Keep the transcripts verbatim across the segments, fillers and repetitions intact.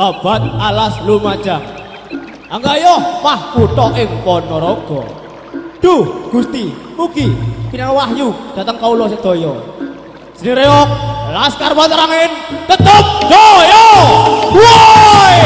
babat alas Lumajang. Anggayo mah kutha ing Ponorogo. Duh Gusti, mugi pinang wahyu datang kaula sedaya. Sri Reog, Laskar Bantarangin tetep jaya. Woi!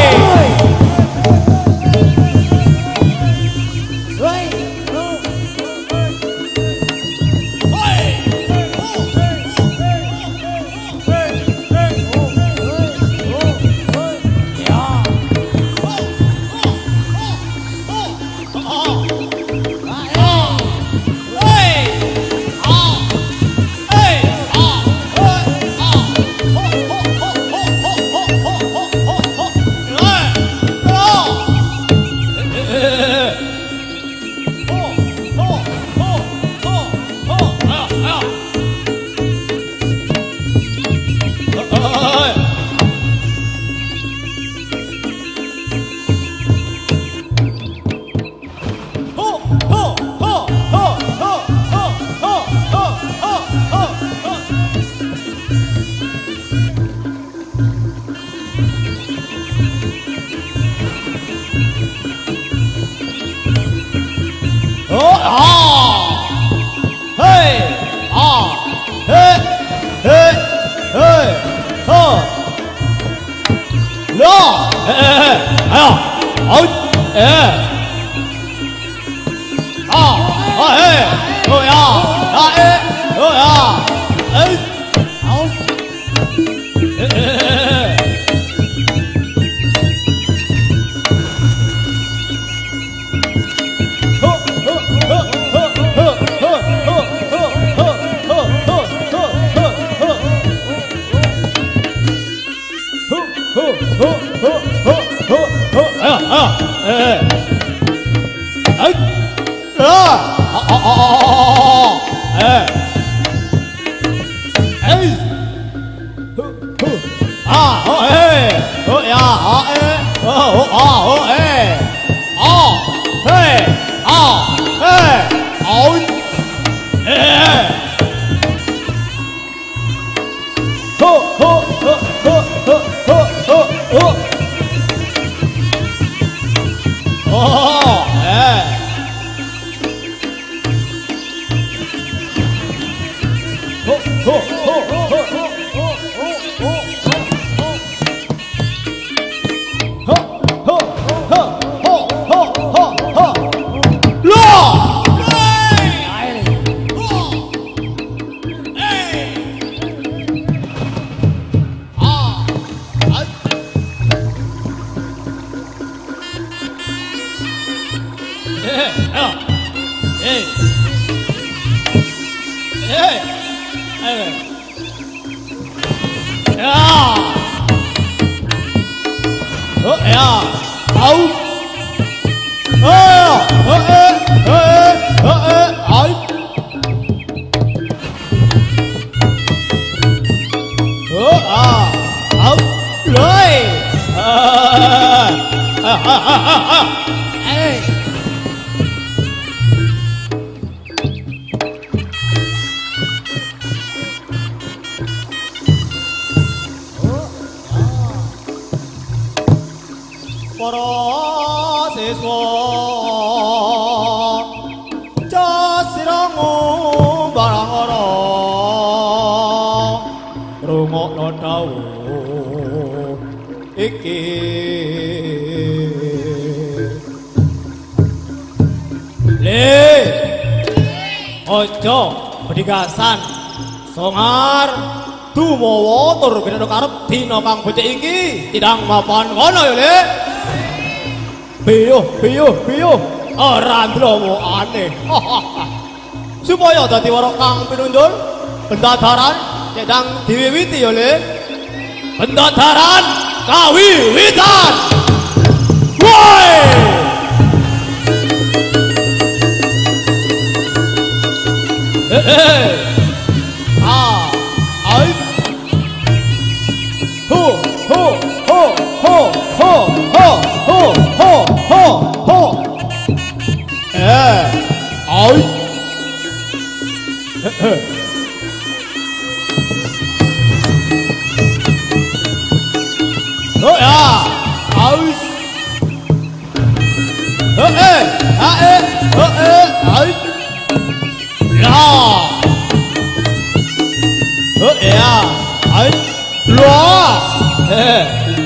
Ojo bedigasan songar tumowo tur binano karep dina kang becik iki tidang mapan kono ya Le. Biyuh biyuh biyuh ora ndrowo aneh. Supaya dadi warok kang pinunjul bendadaran sedang diwiwiti ya Le. Bendadaran kawiwitan. Woi! Eh eh ah ai ho ho ho ho ho ho ho ho ho ho eh ai eh eh oh ya ơ ê a ê ơ ê ấy là ơ ê à ấy loa ê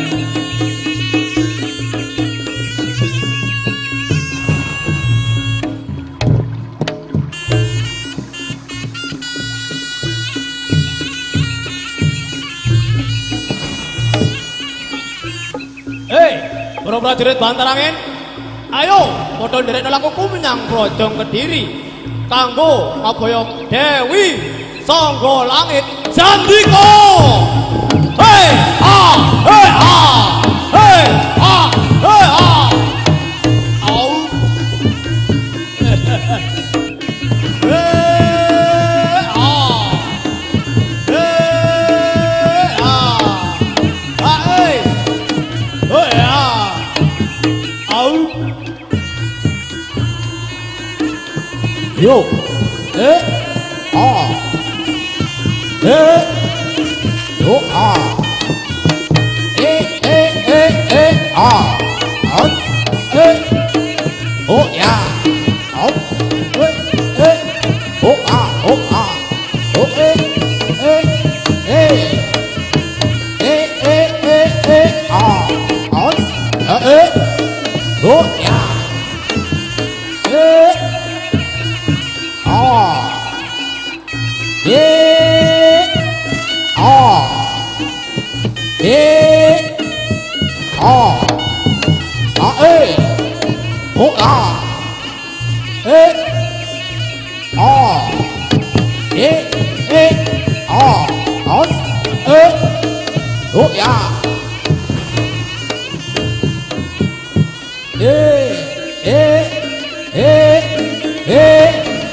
para prajurit Bantarangin, ayo padha nderek lakuku menyang Brojong Kediri kanggo ngaboyong Dewi Sangga Langit Jandika. Hei ha hei ha hei ha hei ha. Au. Hei ha. Hei ha. Hei. Hei ha. Yo, eh, ah, eh, yo, ah, eh, eh, eh, eh, ah, ah, eh, oh yeah, oh, eh, eh, oh ah, oh ah, oh eh, eh, eh, eh, eh, eh, eh, ah, ah, eh, eh, oh yeah, eh. Ah, eh, ah, eh, ah, ah, eh, oh ah, eh, ah, eh, eh, ah, ah, eh, oh yeah, eh, eh, eh, eh.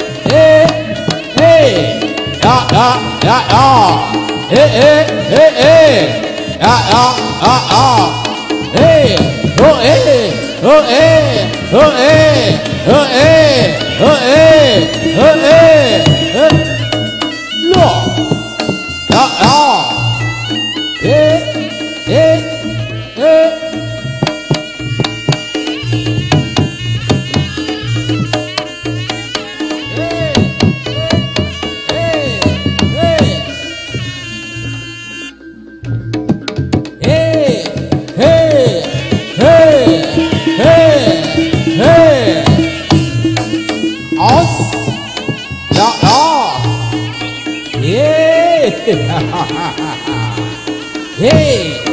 Ya ya ya ya, eh eh eh eh, ya ya ya ya, eh oh eh oh eh oh eh oh eh oh eh oh eh eh, lo, ya ya, eh eh eh. Hey!